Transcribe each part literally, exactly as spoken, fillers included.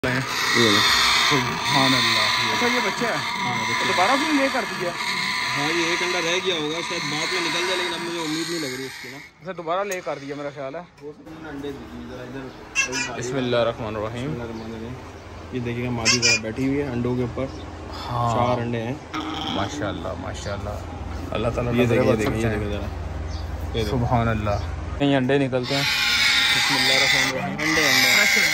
सुभान अल्लाह। अच्छा ये बच्चा है, दोबारा उसने ले कर दिया। हाँ ये एक अंडा रह गया होगा, शायद बाद में निकल जाए, लेकिन अब मुझे उम्मीद नहीं लग रही उसकी ना। अच्छा दोबारा ले कर दिया मेरा ख्याल है। अंडे बिस्मिल्लाहिर्रहमानिर्रहीम। ये देखिएगा मादी जरा बैठी हुई है अंडों के ऊपर। हाँ चार अंडे हैं माशाल्लाह माशाल्लाह। अल्लाह ताला ये देखिए देखिए जरा सुभान अल्लाह। कहीं अंडे निकलते हैं। बिस्मिल्लाहिर्रहमानिर्रहीम। अंडे अंडे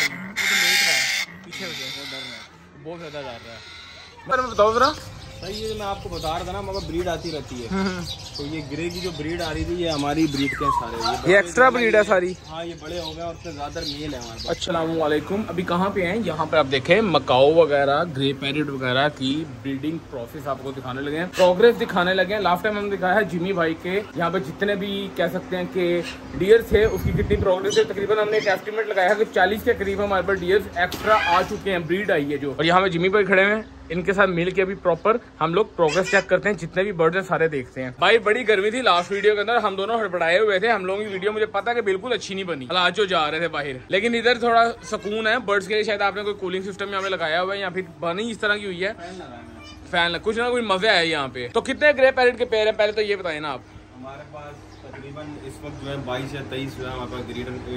पीछे बहुत ज़्यादा डर रहा है। मैं बताओ जरा सही है, मैं आपको बता रहा था ना, मगर ब्रीड आती रहती है। तो ये ग्रे की जो ब्रीड आ रही थी ये हमारी ब्रीड के सारे, ये, ये एक्स्ट्रा ब्रीड है सारी। हाँ ये बड़े हो गए और उससे ज्यादा मेल है हमारे पास। अस्सलाम वालेकुम। अभी कहाँ पे हैं? यहाँ पे आप देखें मकाओ वगैरह, ग्रे पैरेट वगैरह की ब्रीडिंग प्रोसेस आपको दिखाने लगे हैं, प्रोग्रेस दिखाने लगे हैं। लास्ट टाइम हमने दिखाया है जिमी भाई के यहाँ पे जितने भी कह सकते हैं कि डियर थे उसकी कितनी प्रोग्रेस है। तकरीबन हमने एक एस्टिमेट लगाया है कि चालीस के करीब हमारे पास डियर्स एक्स्ट्रा आ चुके हैं, ब्रीड आई है जो। और यहाँ पे जिमी भाई खड़े हैं, इनके साथ मिल के अभी प्रॉपर हम लोग प्रोग्रेस चेक करते हैं, जितने भी बर्ड्स हैं सारे देखते हैं। भाई बड़ी गर्मी थी लास्ट वीडियो के अंदर, हम दोनों हड़बड़ाए हुए थे। हम लोगों की वीडियो मुझे पता है कि बिल्कुल अच्छी नहीं बनी, हालांकि जो जा रहे थे बाहर, लेकिन इधर थोड़ा सुकून है बर्ड्स के लिए। शायद आपने कोई कूलिंग सिस्टम यहाँ पे लगाया हुआ है या फिर बनी इस तरह की हुई है फैन, कुछ ना कुछ मजा है यहाँ पे। तो कितने ग्रे पैरेट के पेड़ है पहले तो ये बताए ना आप। हमारे पास तकरीबन इस वक्त जो है बाईस या तेईस जो है हमारे पास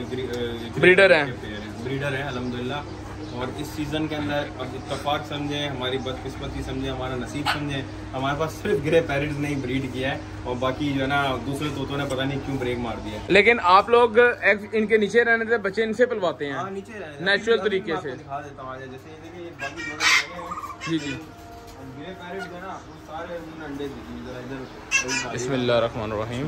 ब्रीडर है ब्रीडर है अल्हम्दुलिल्लाह। और इस सीज़न के अंदर अब इत्तेफाक समझे, हमारी बदकिस्मती समझे, हमारा नसीब समझे, हमारे पास सिर्फ ग्रे पैरेट्स ने ही ब्रीड किया है और बाकी जो है ना दूसरे तोतों ने पता नहीं क्यों ब्रेक मार दिया। लेकिन आप लोग इनके नीचे रहने से बच्चे इनसे पलवाते हैं? हाँ नीचे नेचुरल तरीके से। दिखा देता हूँ जैसे ये देखिए ये बाकी जी जी ग्रे पैरेट है ना वो सारे अंडे जरा इधर। बिस्मिल्लाहिर्रहमानिर्रहीम।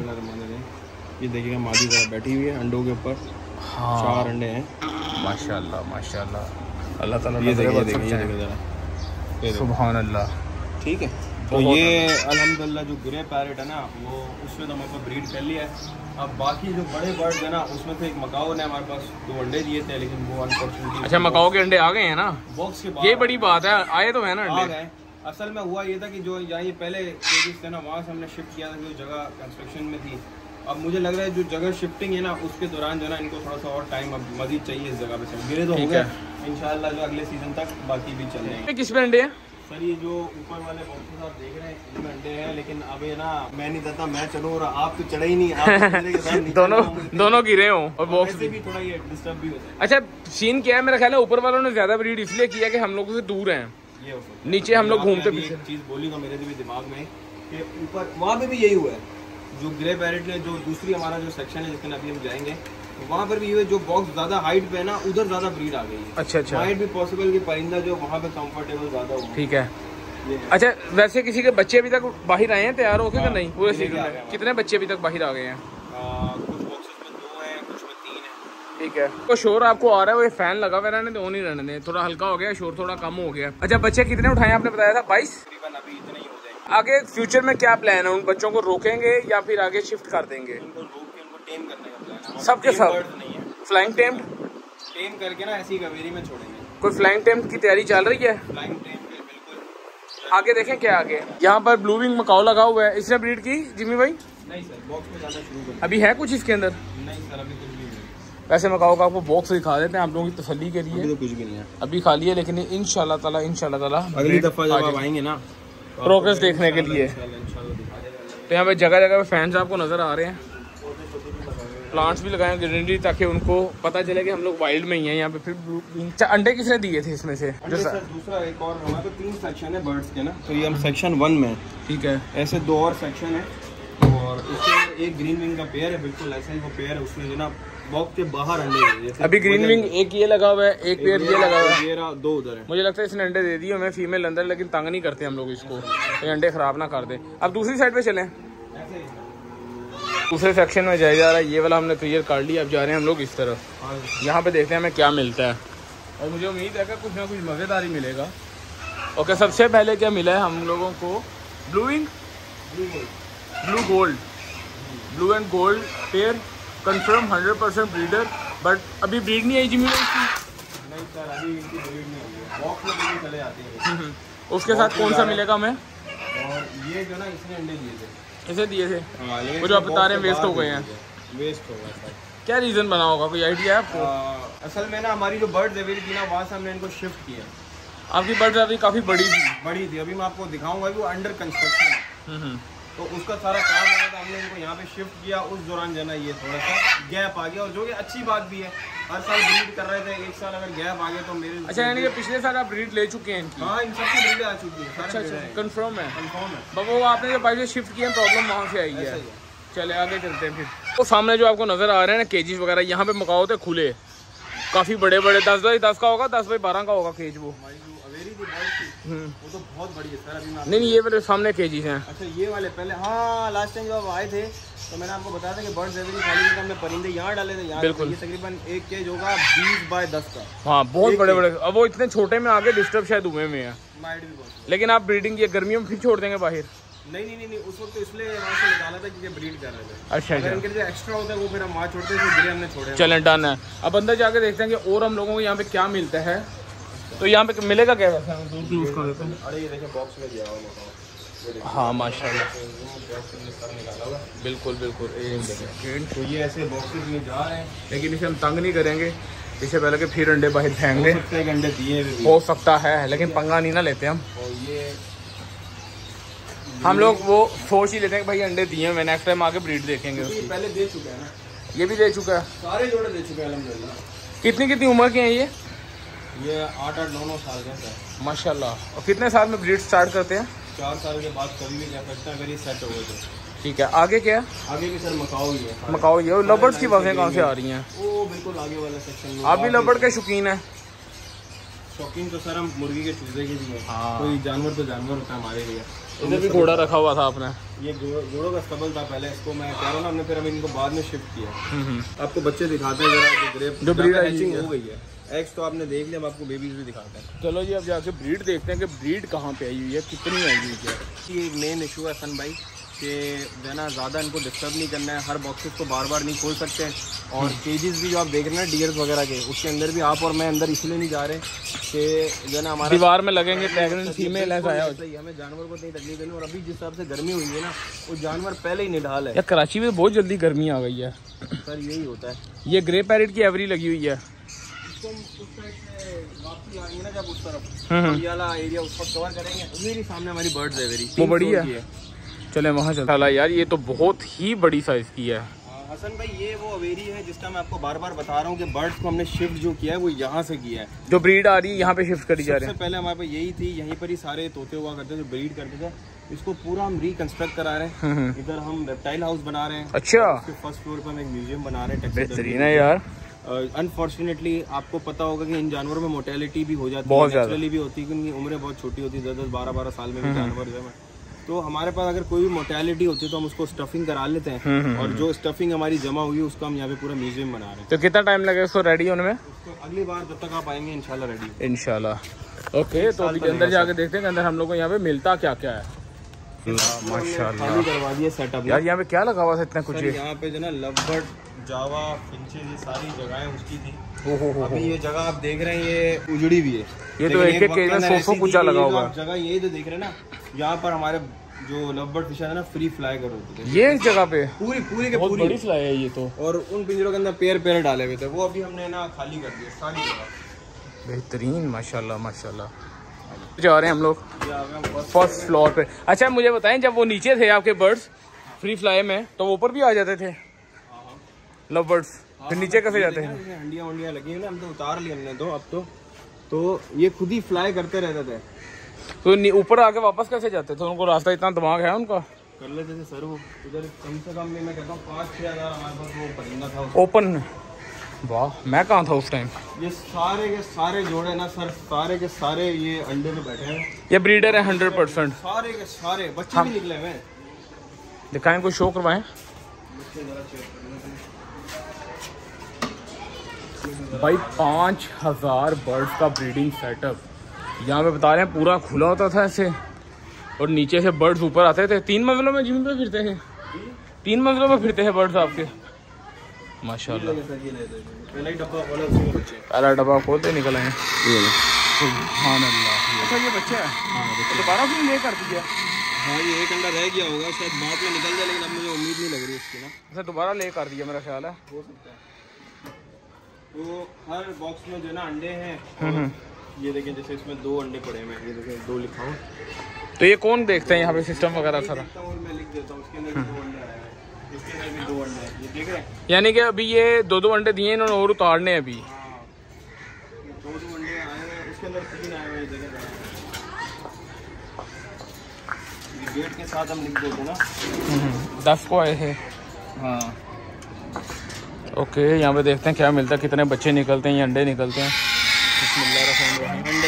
ये देखिएगा मादी जरा बैठी हुई है अंडों के ऊपर। हाँ चार अंडे हैं माशाल्लाह माशाल्लाह। अल्लाह ताला ये देखिए देखिए जरा सुभान अल्लाह। ठीक है, तो ये अल्हम्दुलिल्लाह जो ग्रे पैरेट है ना वो उसमें तो हमारे पास ब्रीड कर लिया है। अब बाकी जो बड़े बर्ड है ना उसमें से एक मकाओ ने हमारे पास दो अंडे दिए थे, लेकिन वो अनफॉर्चुनेटली। अच्छा मकाओ के अंडे आ गए हैं ना बॉक्स के बाद? ये बड़ी बात है, आए तो है ना आ अंडे। गए। असल में हुआ ये था कि जो यहाँ ये पहले केजेस थे ना वहाँ से हमने शिफ्ट किया था जो जगह कंस्ट्रक्शन में थी। अब मुझे लग रहा है जो जगह शिफ्टिंग है ना उसके दौरान जो है ना इनको थोड़ा सा और टाइम अब मजीद चाहिए इस जगह पे। गिरे तो हो गए इंशाल्लाह जो अगले सीजन तक बाकी भी चल जाएंगे। किस पे अंडे हैं सर? ये जो ऊपर वाले बॉक्सेस आप देख रहे हैं इनमें अंडे हैं, लेकिन अब ये ना मैं नहीं देता, मैं चलूँ और आप तो चढ़े ही नहीं, आप मेरे के साथ दोनों दोनों गिरे हो और बॉक्स भी थोड़ा ये डिस्टर्ब भी होता है। अच्छा सीन क्या है, मेरा ख्याल है ऊपर वालों ने ज्यादा ब्रीड इसलिए किया कि हम लोगों से दूर हैं, ये नीचे हम लोग घूमते पीछे। चीज बोली तो मेरे भी दिमाग में कि ऊपर वहाँ पे भी यही हुआ है। जो ग्रे पैरेट ने जो दूसरी हमारा जो सेक्शन है जिसमें अभी हम जाएंगे वहाँ पर भी ये जो बॉक्स ज्यादा हाइट पे है ना उधर ज्यादा ब्रीड आ गई है। अच्छा अच्छा हाइट भी पॉसिबल कि परिंदा जो वहाँ पे कंफर्टेबल ज्यादा हो। ठीक है। अच्छा वैसे किसी के बच्चे अभी तक बाहर आए हैं तैयार होके कि नहीं? पूरे सीजन में कितने बच्चे अभी तक बाहर आ गए हैं? कुछ बॉक्सेस में दो हैं, कुछ में तीन है। ठीक है। तो शोर आपको आ रहा है, वो फैन लगा हुआ रहने दो, नहीं रहने दें, थोड़ा हल्का हो गया, शोर थोड़ा कम हो गया। अच्छा बच्चे कितने उठाए आपने बताया था? बाईस। अभी इतने ही हो जाएंगे। आगे फ्यूचर में क्या प्लान है? उन बच्चों को रोकेंगे या फिर आगे शिफ्ट कर देंगे? उनको रोक के उनको टेम करने का प्लान है। सबके सब नहीं है फ्लाइंग टेम टेम करके ना ऐसी कवेरी में छोड़ेंगे। कोई फ्लाइंग टेम की तैयारी चल रही है? फ्लाइंग टेम बिल्कुल। आगे देखें क्या आगे। यहाँ पर ब्लू विंग मकाओ लगा हुआ है, इसने ब्रीड की जिमी भाई? नहीं सर, बॉक्स में जाना शुरू कर। अभी है कुछ इसके अंदर? नहीं सर अभी कुछ भी नहीं। वैसे मकाओ का आपको बॉक्स दिखा देते हैं आप लोगों की तसल्ली के लिए। अभी तो कुछ भी नहीं है, अभी खाली है, लेकिन इंशाल्लाह ताला इंशाल्लाह ताला अगली दफा जब आप आएंगे ना प्रोग्रेस देखने के लिए। तो यहाँ पे जगह जगह पे फैंस आपको नजर आ रहे हैं, प्लांट्स भी लगाए ग्रीनरी ताकि उनको पता चले कि हम लोग वाइल्ड में ही हैं यहाँ पे। फिर अंडे किसने दिए थे इसमें से? जो सर दूसरा एक और हमारे तो तीन सेक्शन है बर्ड्स के ना, तो ये हम सेक्शन वन में। ठीक है। ऐसे दो और सेक्शन है और इसके एक ग्रीन विंग का पेयर है, बिल्कुल ऐसा ही वो पेयर है, उसमें जो ना बॉक्स के बाहर अंडे है। अभी ग्रीन विंग एक ये लगा हुआ है, एक पेयर ये लगा हुआ है, ये दो उधर है। मुझे लगता है इसने अंडे दे दिए हमें फीमेल अंदर, लेकिन तंग नहीं करते हम लोग इसको, ये अंडे खराब ना कर दे। अब दूसरी साइड पे चलें, दूसरे सेक्शन में जाया जा रहा है। ये वाला हमने क्लियर कर लिया, अब जा रहे हैं हम लोग इस तरफ। यहाँ पे देखते हैं हमें क्या मिलता है और मुझे उम्मीद है कि कुछ ना कुछ मज़ेदार ही मिलेगा। ओके सबसे पहले क्या मिला है हम लोगों को? Blue wing blue gold blue and gold pair confirm hundred percent breeder, but अभी ब्रीड नहीं आई जिमी इसकी? नहीं सर अभी इनकी ब्रीड नहीं हुई है, बॉक्स में भी चले आते हैं। उसके साथ कौन सा मिलेगा हमें? और ये जो ना इसने अंडे दिए थे, इसे दिए थे वो जो आप बता रहे हैं वेस्ट हो गए हैं। वेस्ट हो गया सर। क्या रीज़न बना होगा, कोई आइडिया है आपको? असल में ना हमारी जो बर्ड्स एवेरी थी ना, वहाँ से हमने इनको शिफ्ट किया। आपकी बर्ड्स एवेरी काफ़ी बड़ी थी बड़ी थी अभी मैं आपको दिखाऊंगा, वो अंडर कंस्ट्रक्शन है, तो उसका सारा काम हो रहा था, हमने इनको यहाँ पे शिफ्ट किया। उस दौरान जो ना ये थोड़ा सा गैप आ गया, और जो कि अच्छी बात भी है, हर साल ब्रीड कर रहे थे, एक साल अगर गैप आ गया तो मेरे। अच्छा, यानी कि पिछले साल आप ब्रीड ले चुके हैं इनकी? हाँ, इन सबकी ब्रीड आ चुकी है। अच्छा अच्छा, कंफर्म है? कंफर्म है। बाबा वो आपने जो बाइक शिफ्ट किया प्रॉब्लम वहाँ से आई है। चले आगे चलते हैं फिर। तो सामने जो आपको नजर आ रहे हैं ना केजेस वगैरह, यहाँ पे मकाओ थे खुले, काफी बड़े बड़े, दस बाई दस का होगा, दस बाई बारह का होगा केज वो। वो तो बहुत बड़ी है सर। अभी नहीं नहीं, ये वाले सामने केजीज हैं। अच्छा, ये वाले पहले, हाँ लास्ट टाइम जब आए थे तो मैंने आपको बताया था कि बर्ड्स एवेरी खाली में हमने परिंदे यहाँ डाले थे। यहाँ बिल्कुल, ये तकरीबन एक केज होगा बीस बाय दस का। हाँ, बहुत बड़े बड़े। अब वो इतने छोटे में आगे डिस्टर्ब शायद हुए में है, लेकिन आप ब्रीडिंग ये गर्मियों में फिर छोड़ देंगे बाहर? नहीं नहीं नहीं, उस वक्त तो इसलिए वहाँ से निकाला था क्योंकि ब्रीड कर रहे थे। अच्छा अच्छा, इनके जो एक्स्ट्रा होता है वो फिर हम वहाँ छोड़ते हैं, इसलिए हमने छोड़े। चलें, डन है। अब अंदर जाके देखते हैं कि और हम लोगों को यहाँ पे क्या मिलता है। तो यहाँ पे मिलेगा क्या वैसे? अरे ये देखिए बॉक्स में दिया हुआ। हाँ माशाल्लाह, बिल्कुल बिल्कुल। तो ये ऐसे बॉक्सेस में जा रहे हैं, लेकिन इसे हम तंग नहीं करेंगे, इससे पहले कि फिर अंडे बाहर फेंक दें। अंडे दिए हो सकता है, लेकिन पंगा नहीं ना लेते हम। और ये हम लोग वो सोच ही लेते हैं कि भाई अंडे दिए हैं, नेक्स्ट टाइम आके ब्रीड देखेंगे उसकी। पहले दे चुके हैं ना, ये भी दे चुका है, सारे जोड़े दे चुके हैं अल्हम्दुलिल्लाह। कितनी कितनी उम्र के हैं ये? ये आठ आठ नौ नौ साल के हैं माशाल्लाह। और कितने साल में ब्रीड स्टार्ट करते हैं? चार साल के बाद कभी भी कह सकते हैं अगर ये सेट हो गए तो। ठीक है, आगे क्या है? आगे भी सर मकाओ ही है। मकाओ ये। और लबर्ड्स की बातें कहाँ से आ रही हैं? वो बिल्कुल आगे वाला सेक्शन में। आप भी लबर्ड के शौकीन है? शौकीन तो सर हम मुर्गी के चूजे के भी हैं। हाँ। कोई जानवर तो जानवर होता है हमारे लिए। इधर भी घोड़ा रखा हुआ था आपने? ये घोड़ों का स्टबल था पहले, इसको मैं कह रहा हूँ ना, हमने फिर हम इनको बाद में शिफ्ट किया। आपको बच्चे दिखाते हैं जरा, जो ग्रेप जो ब्रीड हैचिंग हो गई है। एग्स तो आपने देख लिया, अब आपको बेबीज भी दिखाते हैं। चलो जी, अब जाके ब्रीड देखते हैं कि ब्रीड कहाँ पे आई हुई है, कितनी आई हुई है। ये मेन इशू है सन भाई कि जो ना ज़्यादा इनको डिस्टर्ब नहीं करना है, हर बॉक्सेस को बार बार नहीं खोल सकते हैं। और केजेस भी जो आप देख रहे हैं डियर्स वगैरह के, उसके अंदर भी आप और मैं अंदर इसलिए नहीं जा रहे कि जो ना हमारा दीवार में लगेंगे प्रेग्नेंट फीमेल ऐसा है। हमें जानवर को नहीं तकलीफ देनी। और अभी जिस हिसाब से गर्मी हुई है ना, वो जानवर पहले ही निढाल है। यार कराची में बहुत जल्दी गर्मी आ गई है सर, यही होता है। ये ग्रे पैरेट की एवरी लगी हुई है। वापसी आएंगे ना जब उस तरफ ये वाला एरिया उस पर कवर करेंगे, मेरी सामने हमारी बर्ड्स एवेरी वो बड़ी है। चले वहाँ चलता यार, ये तो बहुत ही बड़ी साइज की है। हसन भाई, ये वो अवेरी है जिसका मैं आपको बार बार बता रहा हूँ कि बर्ड्स को हमने शिफ्ट जो किया है वो यहाँ से किया है। जो ब्रीड आ रही है यहाँ पे शिफ्ट करी जा रही है। सबसे पहले हमारे पास यही थी, यहीं पर ही सारे तोते हुआ करते थे, ब्रीड करते थे। इसको पूरा हम रिकंस्ट्रक्ट करा रहे हैं। इधर हम रेप्टाइल हाउस बना रहे हैं। अच्छा, फर्स्ट फ्लोर पर हम एक म्यूजियम बना रहे हैं। बेहतरीन है यार। अनफॉर्चुनेटली uh, आपको पता होगा कि इन जानवरों में मोर्टेलिटी भी हो जाती है, नेचुरली भी होती है, क्योंकि उम्रें बहुत छोटी होती है, दस दस बारह बारह साल में भी जानवर जो है। तो हमारे पास अगर कोई भी मोर्टेलिटी होती है तो हम उसको स्टफिंग करा लेते हैं, और जो स्टफिंग हमारी जमा हुई है उसका हम यहाँ पे पूरा म्यूजियम बना रहे हैं। तो कितना टाइम लगेगा उसको रेडी होने में? तो अगली बार जब तक आप आएंगे इंशाल्लाह रेडी। इंशाल्लाह। ओके, तो अभी अंदर जाके देखते हैं अंदर हम लोग को यहाँ पे मिलता क्या क्या है। माशाल्लाह, करवा दिए सेटअप यार। यहाँ पे क्या लगा हुआ था इतना कुछ? यहाँ पे जो ना लवबर्ड, जावा, फिंचेस, ये सारी जगहें उसकी थी। ओ हो हो। अभी ये जगह आप देख रहे हैं ये उजड़ी भी है। ये तो एक एक केज में सौ सौ कुछ लगा हुआ है। जगह यही तो देख रहे हैं ना, यहाँ पर हमारे जो लवबर्ड फिश है ना फ्री फ्लाई कर होते थे। ये इस जगह पे पूरी पूरी के बहुत पूरी बड़ी फ्लाई है ये तो। और उन पिंजरों के अंदर पेयर पेयर डाले हुए थे, वो अभी हमने ना खाली कर दिया सारी जगह। बेहतरीन, माशाल्लाह माशाल्लाह। जा रहे हैं हम लोग फर्स्ट फ्लोर पे। अच्छा मुझे बताएं, जब वो नीचे थे आपके बर्ड्स फ्री फ्लाई में, तो वो ऊपर भी आ जाते थे लव बर्ड्स? फिर नीचे कैसे जाते हैं? हंडियां वंडियां लगी ना, हम तो उतार ली हमने तो। अब तो तो ये खुद ही फ्लाई करते रहते थे। तो ऊपर आके वापस कैसे जाते थे? उनको रास्ता इतना दिमाग है उनका? कर लेते थे सर। वो उधर कम से कम मैं कहता हूँ पाँच छः हजार हमारे पास वो परिंदा था ओपन। वाह, मैं कहाँ था उस टाइम? ये सारे के सारे जोड़े ना सर, सारे के सारे ये अंडे में बैठे हैं। ये ब्रीडर है हंड्रेड परसेंट। सारे के सारे बच्चे भी निकले हुए हैं। दिखाएं, कोई शो करवाएं भाई। पाँच हजार बर्ड्स का ब्रीडिंग सेटअप यहाँ पे बता रहे हैं, पूरा खुला होता था ऐसे, और नीचे से बर्ड्स ऊपर आते थे। तीन मंजिलों में जिम पे फिरते हैं, तीन मंजिलों में फिरते हैं बर्ड्स आपके, माशाल्लाह। पहला डब्बा खोलते निकल आए। सुभान अल्लाह। अच्छा ये बच्चा है, दोबारा फिर ले कर दिया? हाँ, ये एक अंडा रह गया होगा शायद, बाद में निकल जाए, लेकिन अब मुझे उम्मीद नहीं लग रही उसकी ना। अच्छा दोबारा ले कर दिया मेरा ख्याल है। हो सकता है। तो हर बॉक्स में जो है ना अंडे हैं, ये देखें जैसे इसमें दो अंडे पड़े हैं, ये देखें दो लिखा हूँ। तो ये कौन देखते हैं यहाँ पे सिस्टम वगैरह सारा? मैं लिख देता हूँ, उसके अंदर भी दो अंडे आए हैं, इसके अंदर भी दो अंडे हैं, ये देख रहे हैं। यानी कि अभी ये दो दो अंडे दिए इन्होंने और उतारने अभी। हाँ, दो दो अंडे आए हैं, उसके अंदर तीन आए हुए देखें। डेट के साथ हम लिख देते ना, दस को आए हैं। हाँ ओके, यहाँ पे देखते हैं क्या मिलता है, कितने बच्चे निकलते हैं, ये अंडे निकलते हैं। अंडे अंडे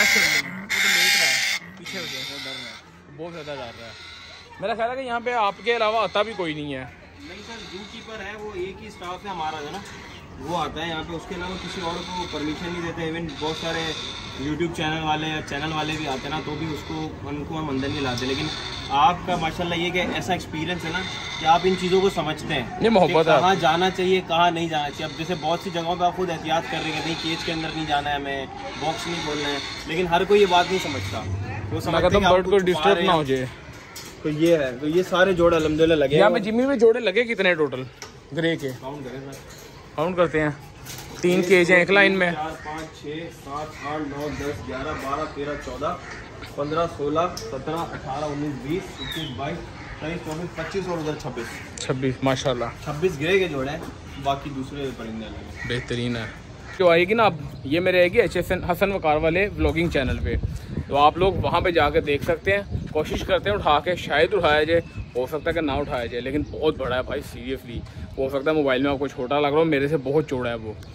पीछे बहुत ज़्यादा डर रहा है। मेरा ख्याल है कि यहाँ पे आपके अलावा आता भी कोई नहीं है। नहीं सर, जू कीपर है वो, एक ही स्टाफ है हमारा जो ना, वो आता है यहाँ पे, उसके अलावा किसी और को परमिशन नहीं देते। इवन बहुत सारे यूट्यूब चैनल वाले या चैनल वाले भी आते हैं ना, तो भी उसको उनको हम अंदर नहीं लाते। लेकिन आपका माशाल्लाह ये कि ऐसा एक्सपीरियंस है ना कि आप इन चीज़ों को समझते हैं, ये मोहब्बत है, कहाँ जाना चाहिए कहाँ नहीं जाना चाहिए। अब जैसे बहुत सी जगहों पे आप खुद एहतियात कर रहे हैं, नहीं केज के अंदर नहीं जाना है, हमें बॉक्स नहीं खोलना है, लेकिन हर कोई ये बात नहीं समझता। वो समझते हैं बर्ड को डिस्टर्ब ना हो जाए। तो ये है, तो ये सारे जोड़े अल्हम्दुलिल्लाह लगे। यहाँ पे जिम्मी में जोड़े लगे कितने टोटल ग्रे के? काउंट करें सर, काउंट करते हैं। तीन केज हैं एक लाइन में। चार पाँच छः सात आठ नौ दस ग्यारह बारह तेरह चौदह पंद्रह सोलह सत्रह अठारह उन्नीस बीस इक्कीस बाईस तेईस चौबीस पच्चीस और उधर छब्बीस छब्बीस माशाल्लाह। छब्बीस ग्रे के जोड़े हैं, बाकी दूसरे परिंदे लगे। बेहतरीन है। जो आएगी ना अब ये मेरे आएगी H S N Hasan Waqar वाले व्लॉगिंग चैनल पे, तो आप लोग वहाँ पे जाकर देख सकते हैं। कोशिश करते हैं उठा के, शायद उठाया जाए, हो सकता है कि ना उठाया जाए, लेकिन बहुत बड़ा है भाई सीरियसली। हो सकता है मोबाइल में आपको छोटा लग रहा हो, मेरे से बहुत चौड़ा है वो।